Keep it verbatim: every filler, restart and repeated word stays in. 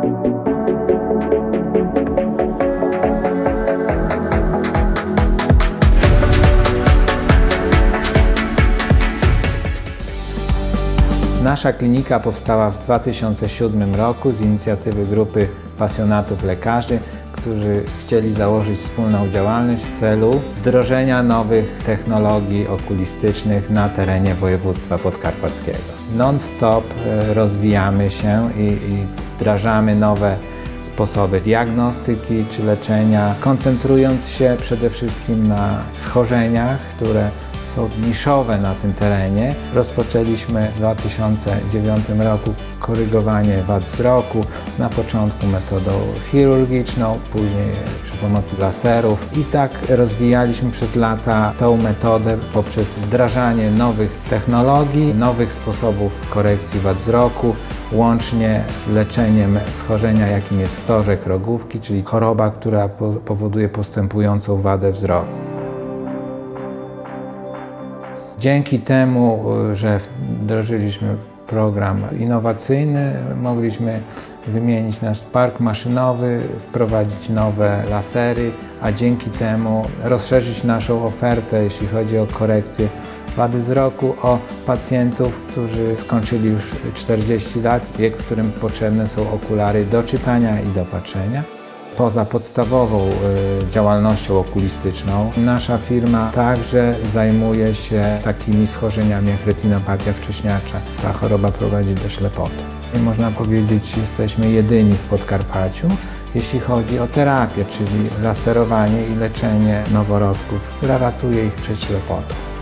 Nasza klinika powstała w dwa tysiące siódmym roku z inicjatywy grupy pasjonatów lekarzy, którzy chcieli założyć wspólną działalność w celu wdrożenia nowych technologii okulistycznych na terenie województwa podkarpackiego. Non-stop rozwijamy się i, i wdrażamy nowe sposoby diagnostyki czy leczenia, koncentrując się przede wszystkim na schorzeniach, które są niszowe na tym terenie. Rozpoczęliśmy w dwa tysiące dziewiątym roku korygowanie wad wzroku, na początku metodą chirurgiczną, później przy pomocy laserów i tak rozwijaliśmy przez lata tą metodę poprzez wdrażanie nowych technologii, nowych sposobów korekcji wad wzroku, łącznie z leczeniem schorzenia, jakim jest stożek rogówki, czyli choroba, która powoduje postępującą wadę wzroku. Dzięki temu, że wdrożyliśmy program innowacyjny, mogliśmy wymienić nasz park maszynowy, wprowadzić nowe lasery, a dzięki temu rozszerzyć naszą ofertę, jeśli chodzi o korekcję wady wzroku, o pacjentów, którzy skończyli już czterdzieści lat, wiek, w którym potrzebne są okulary do czytania i do patrzenia. Poza podstawową y, działalnością okulistyczną, nasza firma także zajmuje się takimi schorzeniami jak retinopatia wcześniacza. Ta choroba prowadzi do ślepoty. I można powiedzieć, jesteśmy jedyni w Podkarpaciu, jeśli chodzi o terapię, czyli laserowanie i leczenie noworodków, która ratuje ich przed ślepotą.